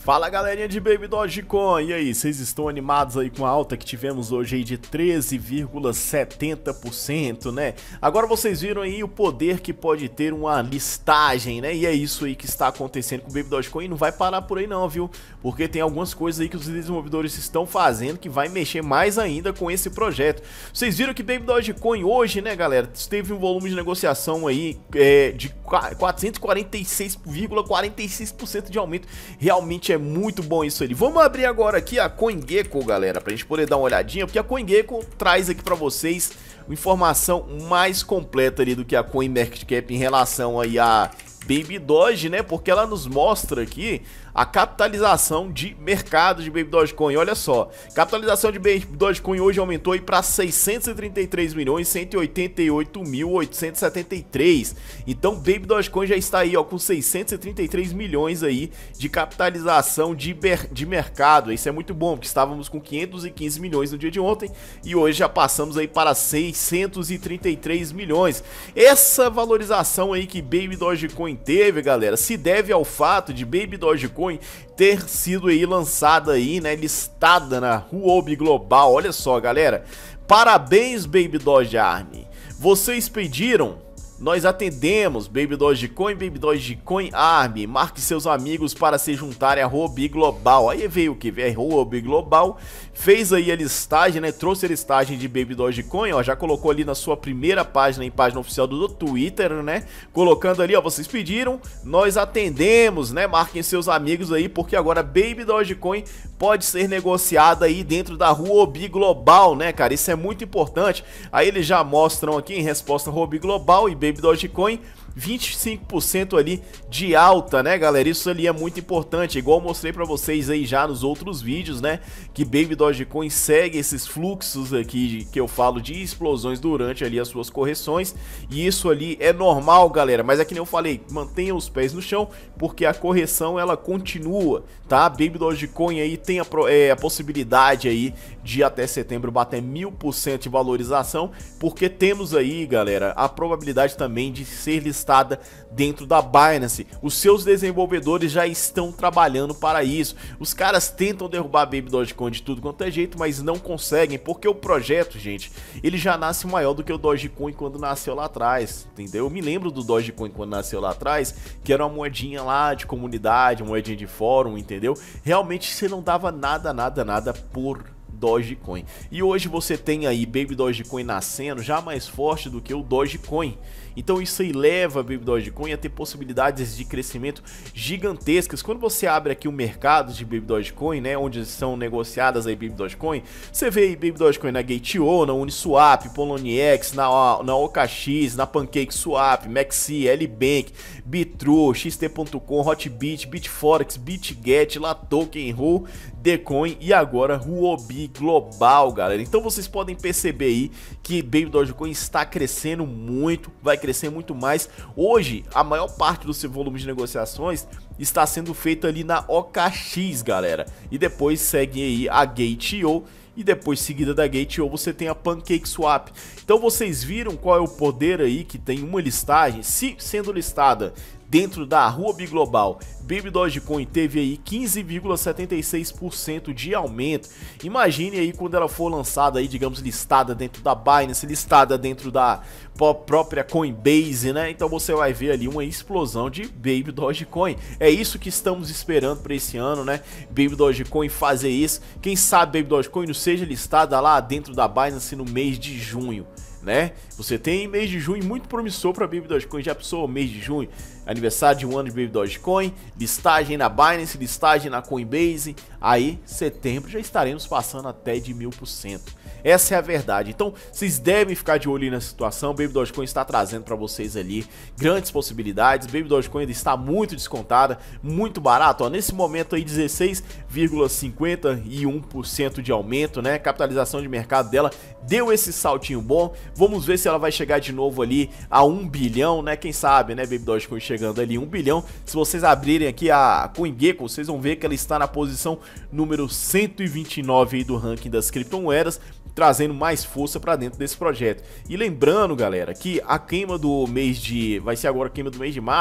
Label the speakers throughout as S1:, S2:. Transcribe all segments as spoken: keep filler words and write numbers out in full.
S1: Fala galerinha de Baby Dogecoin, e aí, vocês estão animados aí com a alta que tivemos hoje aí de treze vírgula setenta por cento, né? Agora vocês viram aí o poder que pode ter uma listagem, né? E é isso aí que está acontecendo com o Baby Dogecoin, não vai parar por aí não, viu? Porque tem algumas coisas aí que os desenvolvedores estão fazendo que vai mexer mais ainda com esse projeto. Vocês viram que Baby Dogecoin hoje, né galera, teve um volume de negociação aí é, de quatrocentos e quarenta e seis vírgula quarenta e seis por cento de aumento, realmente é muito bom isso ali. Vamos abrir agora aqui a CoinGecko, galera, pra gente poder dar uma olhadinha, porque a CoinGecko traz aqui pra vocês informação mais completa ali do que a CoinMarketCap em relação aí a Baby Doge, né? Porque ela nos mostra aqui a capitalização de mercado de Baby Dogecoin. Olha só, capitalização de Baby Dogecoin hoje aumentou aí para seiscentos e trinta e três milhões cento e oitenta e oito mil oitocentos e setenta e três. Então Baby Dogecoin já está aí, ó, com seiscentos e trinta e três milhões aí de capitalização de, de mercado. Isso é muito bom, porque estávamos com quinhentos e quinze milhões no dia de ontem e hoje já passamos aí para seiscentos e trinta e três milhões. Essa valorização aí que Baby Dogecoin teve, galera, se deve ao fato de Baby Dogecoin ter sido aí lançada aí, né, listada na Huobi Global. Olha só, galera, parabéns Baby Doge Army, vocês pediram, nós atendemos. Baby Dogecoin, Baby Dogecoin Army, marque seus amigos para se juntarem a Huobi Global. Aí veio o que? Veio a Huobi Global, fez aí a listagem, né? Trouxe a listagem de Baby Dogecoin, ó, já colocou ali na sua primeira página, em página oficial do Twitter, né? Colocando ali, ó, vocês pediram, nós atendemos, né? Marquem seus amigos aí, porque agora Baby Dogecoin pode ser negociada aí dentro da Huobi Global, né, cara? Isso é muito importante. Aí eles já mostram aqui em resposta a Huobi Global e Baby Dogecoin vinte e cinco por cento ali de alta, né, galera? Isso ali é muito importante, igual eu mostrei pra vocês aí já nos outros vídeos, né, que Baby Dogecoin segue esses fluxos aqui que eu falo de explosões durante ali as suas correções, e isso ali é normal, galera, mas é que nem eu falei, mantenha os pés no chão, porque a correção ela continua, tá? Baby Dogecoin aí tem a, é, a possibilidade aí de até setembro bater mil por cento de valorização, porque temos aí, galera, a probabilidade também de ser listada dentro da Binance. Os seus desenvolvedores já estão trabalhando para isso. Os caras tentam derrubar Baby Dogecoin de tudo quanto é jeito, mas não conseguem, porque o projeto, gente, ele já nasce maior do que o Dogecoin quando nasceu lá atrás, entendeu? Eu me lembro do Dogecoin quando nasceu lá atrás, que era uma moedinha lá de comunidade, uma moedinha de fórum, entendeu? Realmente você não dava nada, nada, nada por Dogecoin. E hoje você tem aí Baby Dogecoin nascendo já mais forte do que o Dogecoin. Então isso aí leva Baby Dogecoin a ter possibilidades de crescimento gigantescas. Quando você abre aqui o mercado de Baby Dogecoin, né, onde são negociadas aí Baby Dogecoin, você vê aí Baby Dogecoin na Gate ponto io, na Uniswap, Poloniex, na, na O K X, na PancakeSwap, Maxi, Lbank, Bitrue, X T ponto com, Hotbit, Bitforex, BitGet, LaToken, Ru, Decoin e agora Huobi Global, galera. Então vocês podem perceber aí que Baby Dogecoin está crescendo muito, vai crescer muito mais. Hoje, a maior parte do seu volume de negociações está sendo feito ali na O K X, galera. E depois segue aí a Gate ponto io. E depois, seguida da Gate ponto io, você tem a PancakeSwap. Então vocês viram qual é o poder aí que tem uma listagem, se sendo listada dentro da Huobi Global. Baby Dogecoin teve aí quinze vírgula setenta e seis por cento de aumento. Imagine aí quando ela for lançada aí, digamos, listada dentro da Binance, listada dentro da própria Coinbase, né? Então você vai ver ali uma explosão de Baby Dogecoin. É isso que estamos esperando para esse ano, né? Baby Dogecoin fazer isso. Quem sabe Baby Dogecoin não seja listada lá dentro da Binance no mês de junho, né? Você tem mês de junho muito promissor para Baby Dogecoin. Já pensou mês de junho, aniversário de um ano de Baby Dogecoin, listagem na Binance, listagem na Coinbase, aí setembro já estaremos passando até de mil por cento. Essa é a verdade. Então vocês devem ficar de olho nessa situação. Baby Dogecoin está trazendo para vocês ali grandes possibilidades. Baby Dogecoin ainda está muito descontada, muito barato, ó, nesse momento aí dezesseis vírgula cinquenta e um por cento de aumento, né? Capitalização de mercado dela deu esse saltinho bom. Vamos ver se ela vai chegar de novo ali a um bilhão, né? Quem sabe, né? Baby Dogecoin chegando ali um bilhão. Se vocês abrirem aqui a CoinGecko, vocês vão ver que ela está na posição número cento e vinte e nove aí do ranking das criptomoedas, trazendo mais força para dentro desse projeto. E lembrando, galera, que a queima do mês de... vai ser agora a queima do mês de março,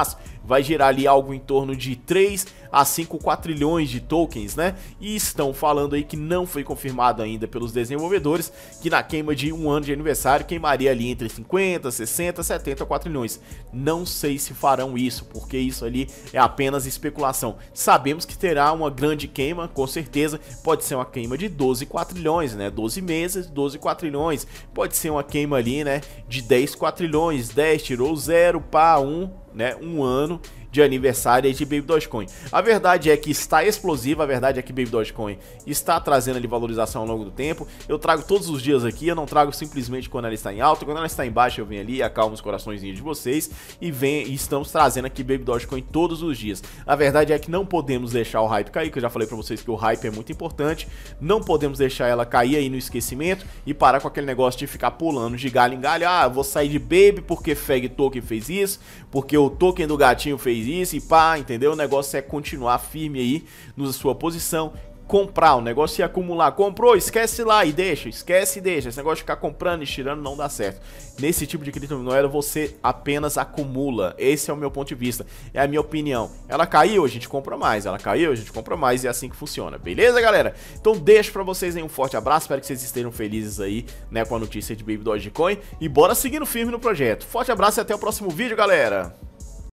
S1: vai gerar ali algo em torno de três a cinco quatrilhões de tokens, né? E estão falando aí que não foi confirmado ainda pelos desenvolvedores que na queima de um ano de aniversário queimaria ali entre cinquenta, sessenta, setenta quatrilhões. Não sei se farão isso, porque isso ali é apenas especulação. Sabemos que terá uma grande queima, com certeza. Pode ser uma queima de doze quatrilhões, né? doze meses, doze quatrilhões. Pode ser uma queima ali, né, de dez quatrilhões, dez tirou zero, pá, um, né, um ano de aniversário de Baby Dogecoin. A verdade é que está explosiva, a verdade é que Baby Dogecoin está trazendo ali valorização ao longo do tempo. Eu trago todos os dias aqui, eu não trago simplesmente quando ela está em alta, quando ela está em baixa eu venho ali, acalmo os coraçõezinhos de vocês e, vem, e estamos trazendo aqui Baby Dogecoin todos os dias. A verdade é que não podemos deixar o hype cair, que eu já falei pra vocês que o hype é muito importante, não podemos deixar ela cair aí no esquecimento e parar com aquele negócio de ficar pulando de galho em galho. Ah, vou sair de Baby porque Fag Token fez isso, porque o token do gatinho fez isso e pá, entendeu? O negócio é continuar firme aí na sua posição, comprar, o negócio é acumular, comprou, esquece lá e deixa, esquece e deixa, esse negócio de ficar comprando e tirando não dá certo. Nesse tipo de criptomoeda você apenas acumula, esse é o meu ponto de vista, é a minha opinião. Ela caiu, a gente compra mais, ela caiu, a gente compra mais e é assim que funciona, beleza galera? Então deixo pra vocês aí um forte abraço, espero que vocês estejam felizes aí, né, com a notícia de Baby Dogecoin e bora seguindo firme no projeto. Forte abraço e até o próximo vídeo, galera!